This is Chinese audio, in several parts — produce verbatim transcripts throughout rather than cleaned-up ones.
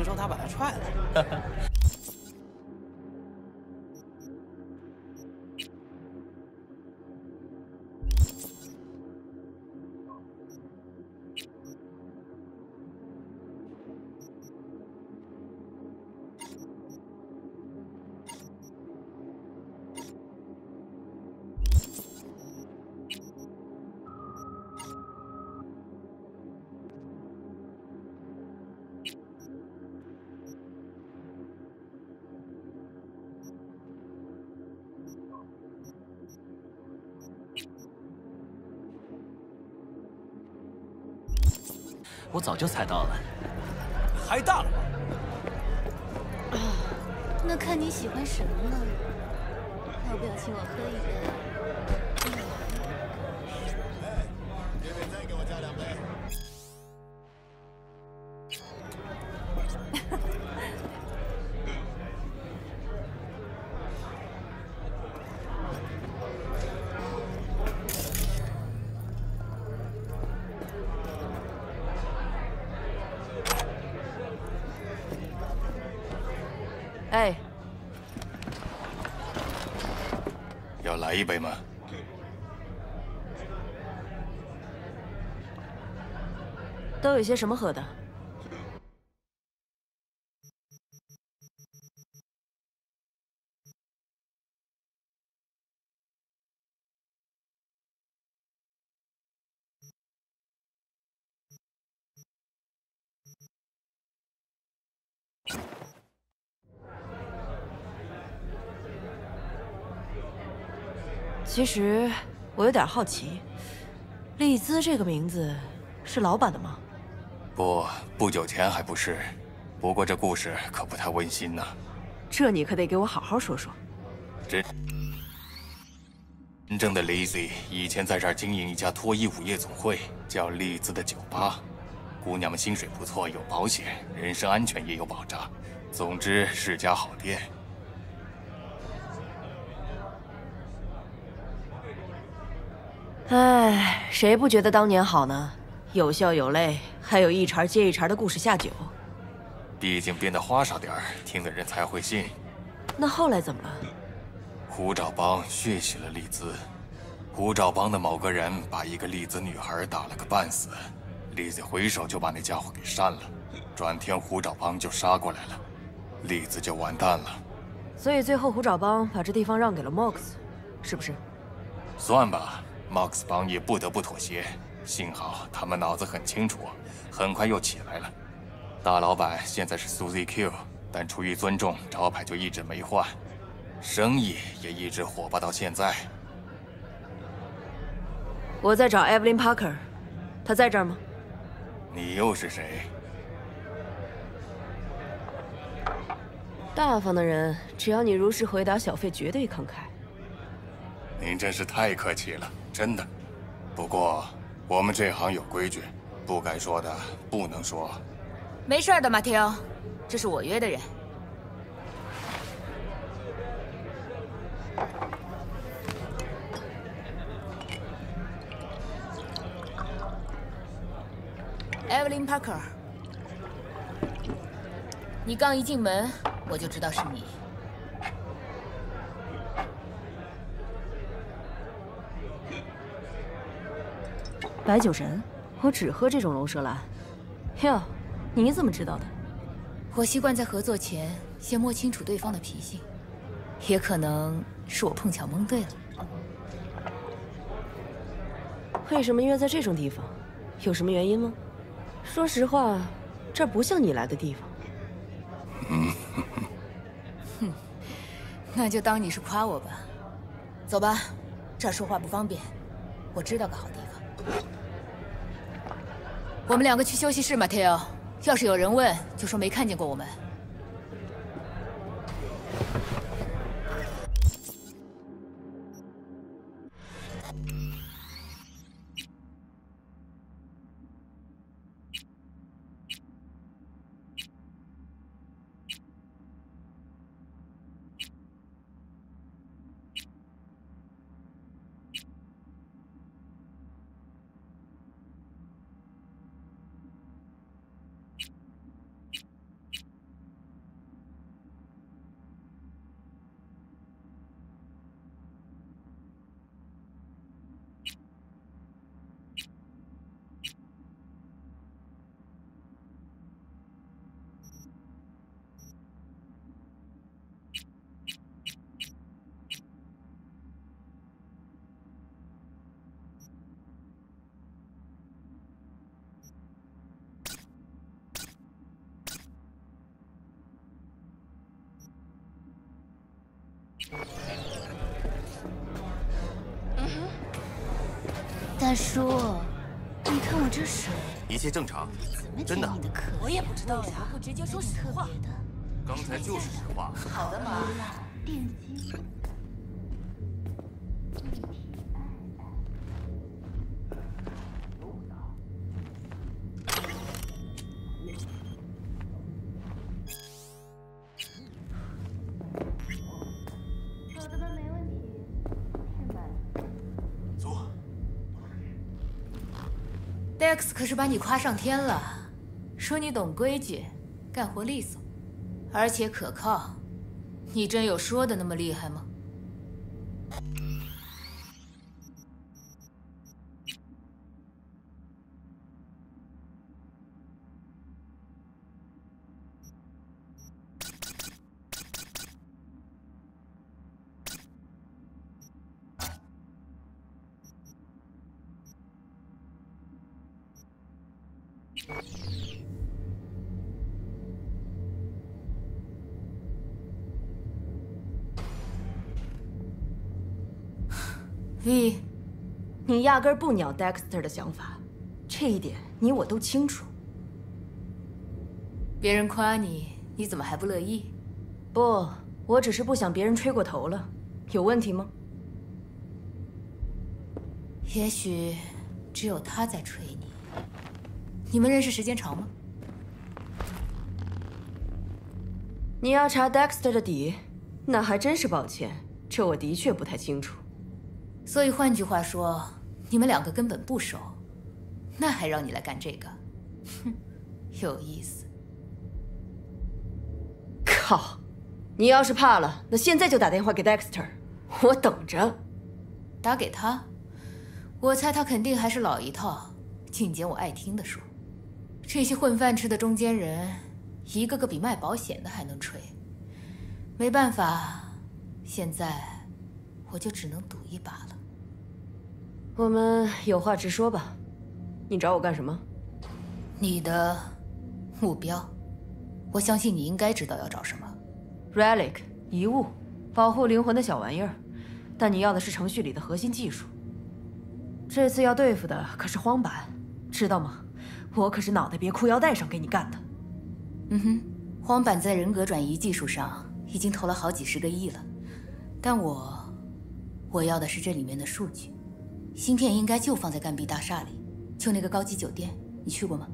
成他把他踹了。 我早就猜到了， 嗨大了。 啊，那看你喜欢什么了。要不要请我喝一杯？ 这位再给我加两杯。 哎， 要来一杯吗？ 都有些什么喝的？其实我有点好奇，丽兹这个名字是老板的吗？ 不，不久前还不是。不过这故事可不太温馨呐。 这你可得给我好好说说。 真真正的 Lizzie 以前在这儿经营一家脱衣舞夜总会，叫丽兹的酒吧。姑娘们薪水不错，有保险，人身安全也有保障。总之是家好店。 唉，谁不觉得当年好呢？有笑有泪，还有一茬接一茬的故事下酒。 毕竟编得花哨点儿，听的人才会信。 那后来怎么了？ 虎爪帮血洗了丽兹，虎爪帮的某个人把一个丽兹女孩打了个半死，丽兹回手就把那家伙给扇了，转天虎爪帮就杀过来了，丽兹就完蛋了。 所以最后虎爪帮把这地方让给了 Mox， 是不是？ 算吧。Mox 帮也不得不妥协，幸好他们脑子很清楚，很快又起来了。大老板现在是 Suzy Q， 但出于尊重，招牌就一直没换，生意也一直火爆到现在。 我在找 Evelyn Parker， 她在这儿吗？ 你又是谁？ 大方的人，只要你如实回答，小费绝对慷慨。 您真是太客气了，真的。不过我们这行有规矩，不该说的不能说。 没事的，马蒂欧，这是我约的人。Evelyn Parker， 你刚一进门，我就知道是你。 白酒神，我只喝这种龙舌兰。哟，你怎么知道的？ 我习惯在合作前先摸清楚对方的脾性，也可能是我碰巧蒙对了。 为什么约在这种地方？有什么原因吗？说实话，这儿不像你来的地方。 嗯， 哼，那就当你是夸我吧。走吧，这儿说话不方便。我知道个好地方。我们两个去休息室，马蒂欧。要是有人问，就说没看见过我们。 大叔，你看我这手， 一切正常，真的。 我也不知道呀，不直接说实话。 刚才就是实话。 好的嘛。 电击。 Dex 可是把你夸上天了，说你懂规矩，干活利索，而且可靠。你真有说的那么厉害吗？V， 你压根儿不鸟 Dexter 的想法，这一点你我都清楚。 别人夸你，你怎么还不乐意？ 不，我只是不想别人吹过头了，有问题吗？ 也许只有他在吹你。你们认识时间长吗？ 你要查 Dexter 的底，那还真是抱歉，这我的确不太清楚。 所以换句话说，你们两个根本不熟，那还让你来干这个，哼，有意思。 靠！你要是怕了，那现在就打电话给 Dexter， 我等着。 打给他，我猜他肯定还是老一套，净捡我爱听的说。这些混饭吃的中间人，一个个比卖保险的还能吹。没办法，现在我就只能赌一把了。 我们有话直说吧，你找我干什么？ 你的目标，我相信你应该知道要找什么。 Relic 遗物，保护灵魂的小玩意儿，但你要的是程序里的核心技术。这次要对付的可是荒坂，知道吗？我可是脑袋别裤腰带上给你干的。 嗯哼，荒坂在人格转移技术上已经投了好几十个亿了，但我，我要的是这里面的数据。 芯片应该就放在干壁大厦里，就那个高级酒店，你去过吗？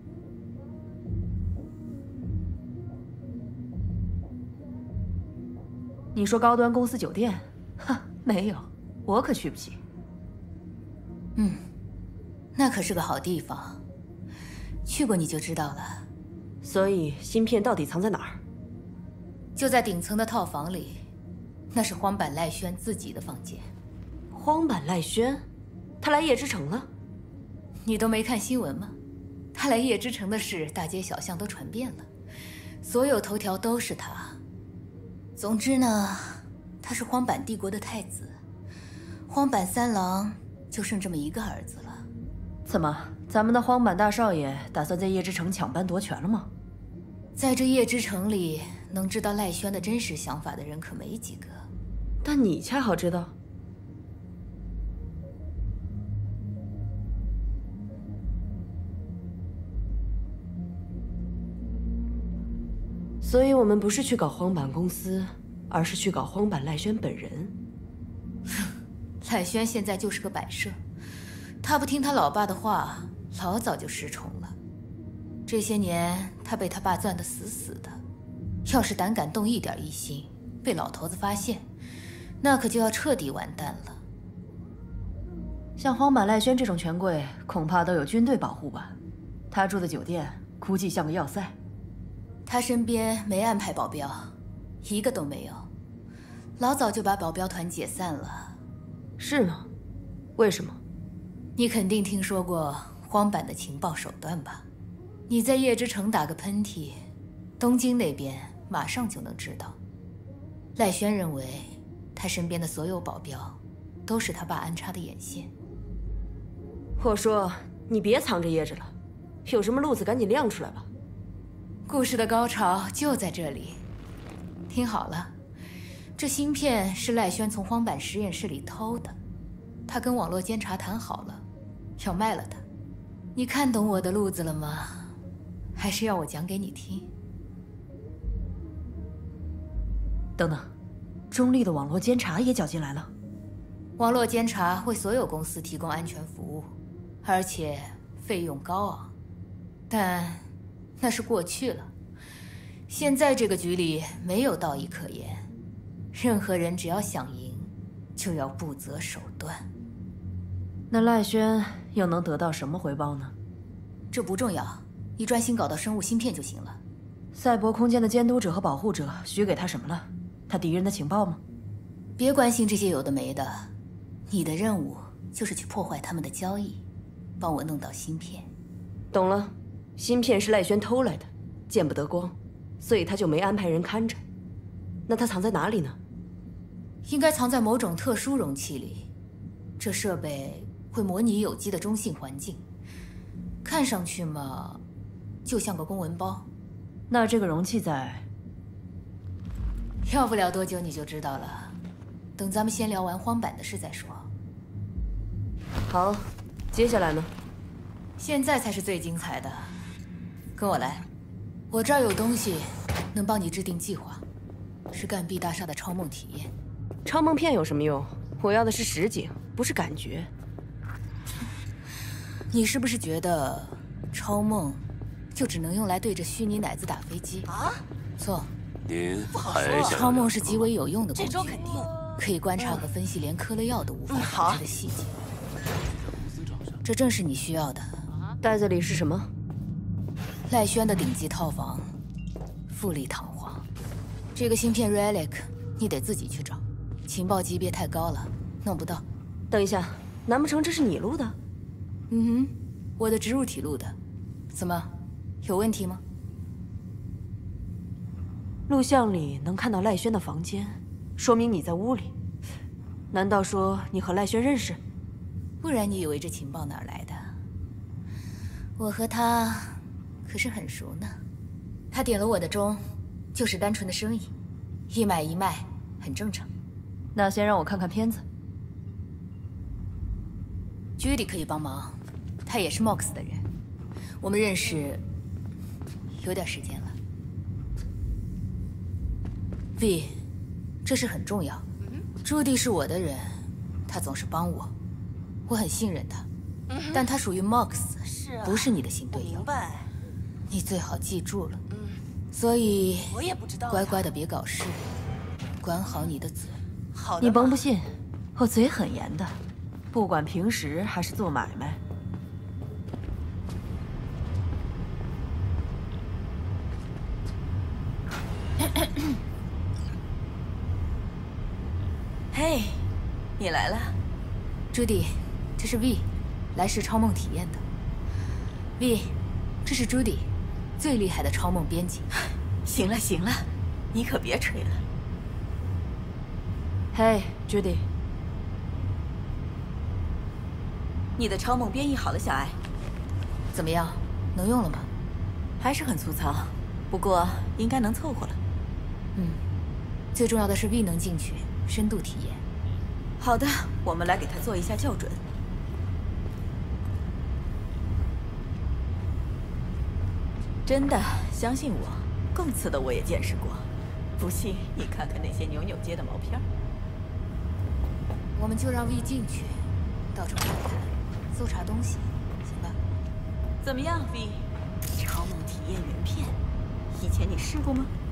你说高端公司酒店？哈，没有，我可去不起。 嗯，那可是个好地方，去过你就知道了。 所以芯片到底藏在哪儿？ 就在顶层的套房里，那是荒坂赖轩自己的房间。 荒坂赖轩？ 他来夜之城了， 你都没看新闻吗？他来夜之城的事，大街小巷都传遍了，所有头条都是他。总之呢，他是荒坂帝国的太子，荒坂三郎就剩这么一个儿子了。 怎么，咱们的荒坂大少爷打算在夜之城抢班夺权了吗？ 在这夜之城里，能知道赖轩的真实想法的人可没几个。 但你恰好知道。 所以我们不是去搞荒坂公司，而是去搞荒坂赖轩本人。 赖轩现在就是个摆设，他不听他老爸的话，老早就失宠了。这些年他被他爸攥得死死的，要是胆敢动一点异心，被老头子发现，那可就要彻底完蛋了。 像荒坂赖轩这种权贵，恐怕都有军队保护吧？他住的酒店估计像个要塞。 他身边没安排保镖，一个都没有，老早就把保镖团解散了。 是吗？为什么？ 你肯定听说过荒坂的情报手段吧？你在夜之城打个喷嚏，东京那边马上就能知道。赖轩认为，他身边的所有保镖都是他爸安插的眼线。 我说，你别藏着掖着了，有什么路子赶紧亮出来吧。 故事的高潮就在这里，听好了， 这芯片是赖轩从荒坂实验室里偷的，他跟网络监察谈好了，要卖了它。你看懂我的路子了吗？还是要我讲给你听？ 等等，中立的网络监察也搅进来了。 网络监察为所有公司提供安全服务，而且费用高昂，但那是过去了。现在这个局里没有道义可言，任何人只要想赢，就要不择手段。 那赖轩又能得到什么回报呢？ 这不重要，你专心搞到生物芯片就行了。 赛博空间的监督者和保护者许给他什么了？他敌人的情报吗？ 别关心这些有的没的，你的任务就是去破坏他们的交易，帮我弄到芯片。 懂了，芯片是赖轩偷来的，见不得光，所以他就没安排人看着。那他藏在哪里呢？ 应该藏在某种特殊容器里，这设备会模拟有机的中性环境，看上去嘛，就像个公文包。 那这个容器在…… 要不了多久你就知道了。等咱们先聊完荒坂的事再说。 好，接下来呢？ 现在才是最精彩的，跟我来。我这儿有东西能帮你制定计划，是干 B 大厦的超梦体验。 超梦片有什么用？我要的是实景，不是感觉。 你是不是觉得超梦就只能用来对着虚拟奶子打飞机啊？错， 您还想超梦是极为有用的工具， 这招肯定可以观察和分析连嗑了药都无法感知的细节。这正是你需要的。 袋子里是什么？ 赖轩的顶级套房，富丽堂皇。这个芯片 Relic 你得自己去找，情报级别太高了，弄不到。 等一下，难不成这是你录的？ 嗯哼，我的植入体录的。怎么，有问题吗？ 录像里能看到赖轩的房间，说明你在屋里。难道说你和赖轩认识？ 不然你以为这情报哪儿来的？我和他可是很熟呢。他点了我的钟，就是单纯的生意，一买一卖，很正常。 那先让我看看片子。 Judy 可以帮忙，他也是 M O X 的人，我们认识有点时间了。V， 这事很重要。朱棣是我的人，他总是帮我，我很信任他。嗯、但他属于 M O X， 是啊， 不是你的新队友。 明白。 你最好记住了。 嗯。 所以我也不知道。 乖乖的别搞事，管好你的嘴。 好的。 你甭不信，我嘴很严的，不管平时还是做买卖。 嘿，你来了， 朱棣，这是 V， 来试超梦体验的。V， 这是朱棣，最厉害的超梦编辑。 行了行了，你可别吹了。 嘿，朱棣， 你的超梦编译好了，小艾。 怎么样，能用了吗？ 还是很粗糙，不过应该能凑合了。 嗯，最重要的是 V 能进去。深度体验。 好的，我们来给他做一下校准。真的，相信我，更次的我也见识过。不信你看看那些扭扭街的毛片。 我们就让 V 进去，到处看看，搜查东西，行吧？ 怎么样 ，V？超梦体验原片，以前你试过吗？